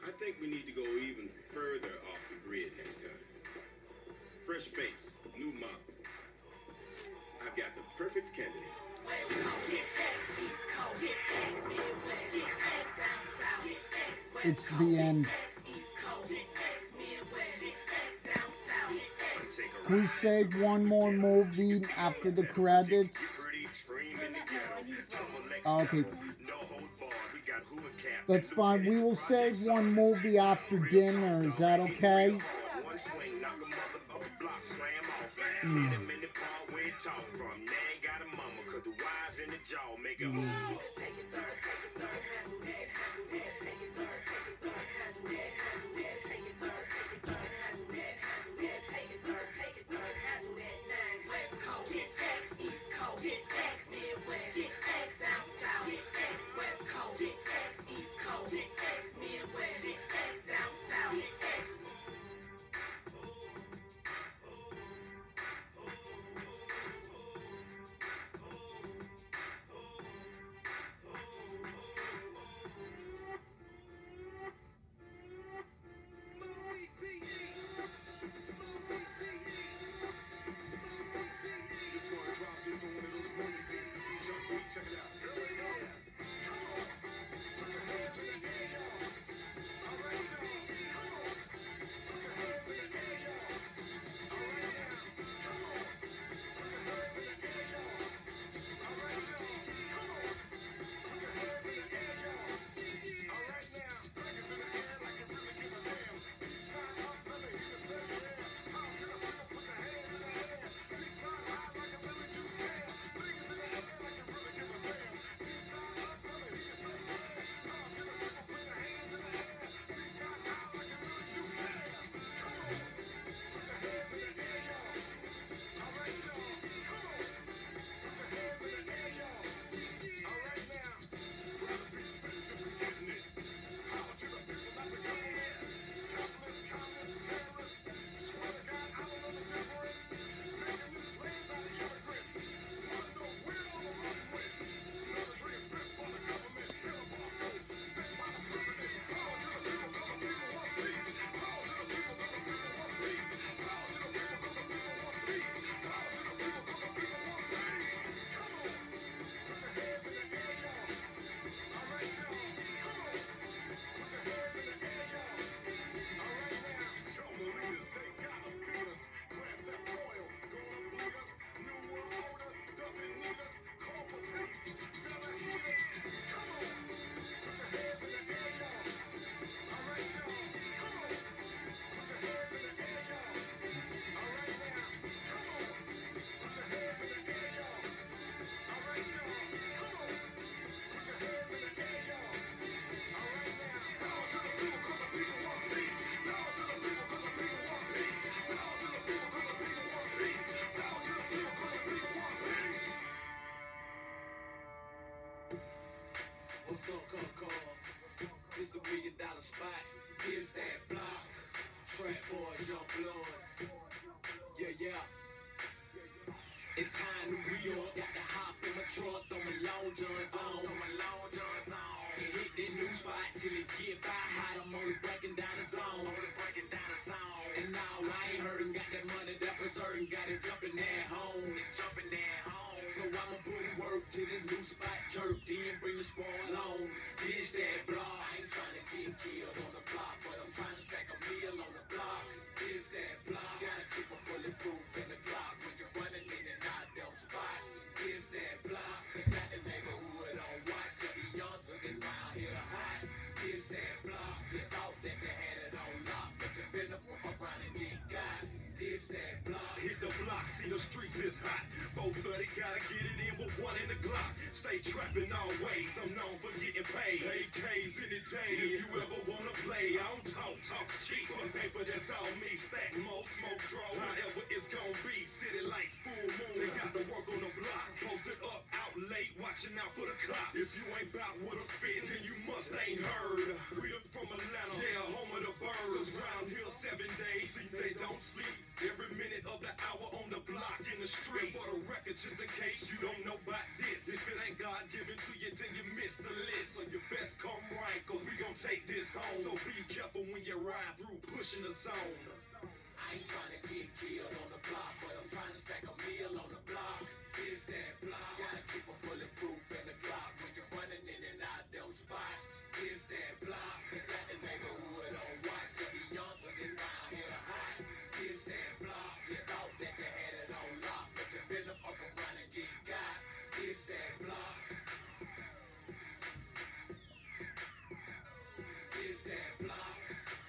I think we need to go even further off the grid next time. Fresh face, new model. I've got the perfect candidate. It's the end. Can we save one more movie after the credits? Okay. That's fine. We will save one movie after dinner. Is that okay? It's time to re-up. Got to hop in my truck, throw my long johns on. And hit this new spot till it get by hot. I'm only breaking down the zone. And now I ain't hurting, got that money there for certain. Got it jumping at home. So I'ma put in work to this new spot. Jerk, then bring the squad on. This that block. I ain't trying to get killed on the block, but I'm trying to stack a meal on the block. This that block. Gotta keep a bulletproof in the block when you're running in and out them spots. This that block. Got the neighborhood on watch. Till the young looking round here hot. This that block. You thought that you had it on lock, but you been up around and get got. This that block. Hit the block, see the streets is hot. 430, gotta get it in with one in the Glock. Stay trapping always, I'm known for getting paid. AKs any day, if you ever wanna play. I don't talk cheap. On paper, that's all me. Stack more, smoke, draw. However it's gon' be. City lights, full moon. They got to work on the block. Posted up, out late, watching out for the cops. If you ain't bout what I'm spitting, then you must ain't heard. We are from Atlanta, yeah, home of the birds. Round here 7 days, see they don't sleep. Every minute of the hour on the block in the street. For the record, just in case you don't know about this. If it ain't God given to you, then you miss the list. So you best come right, cause we gon' take this home. So be careful when you ride through pushing the zone. I ain't trying to get killed on the block, but I'm trying to stack a meal on the block. Is that block? Gotta keep a bulletproof in the Glock when you're running in and out those spots. Is that block? Got the neighborhood on watch. To be young, but then round here hot. Is that block? You thought that you had it on lock, but you been up around and get got. Is that block? Is that block?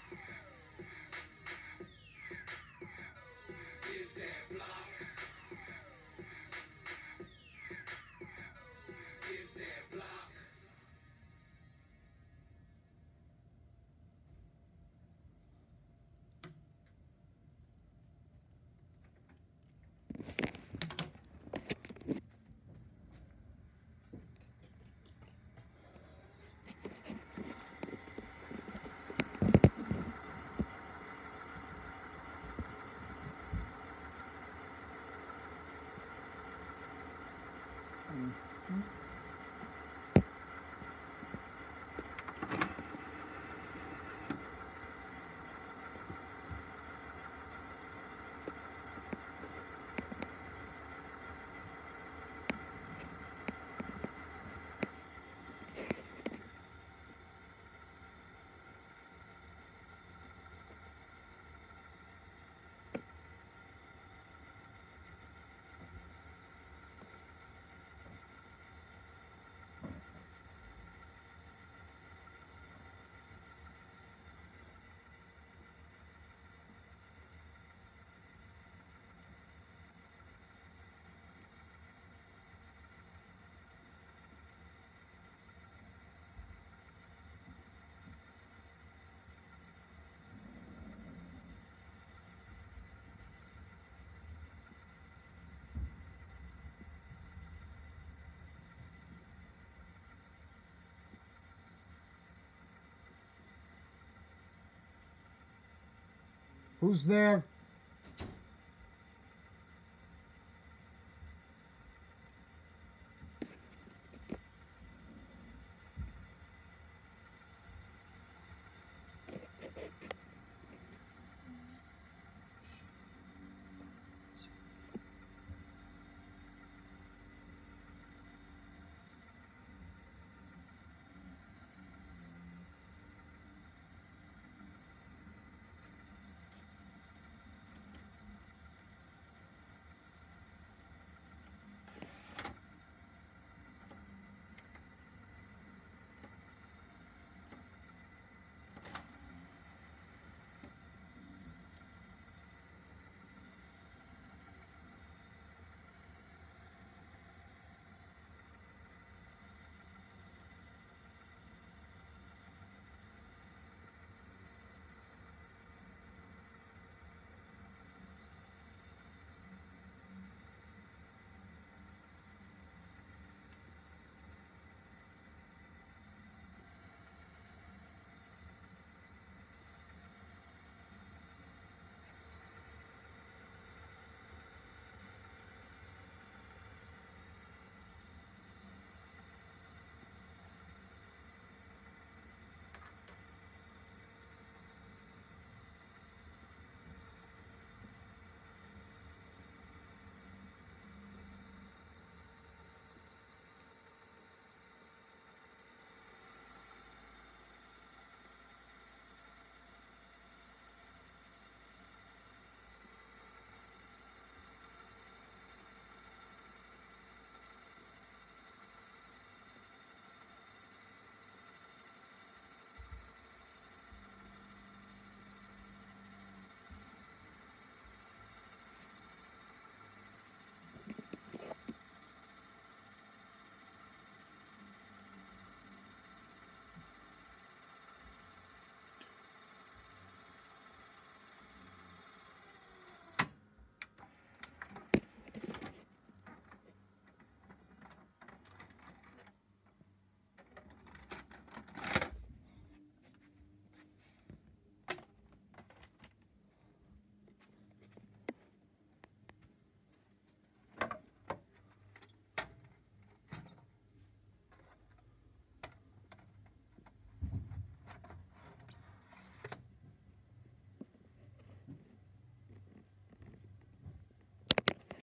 Is that block? Is that block? Who's there?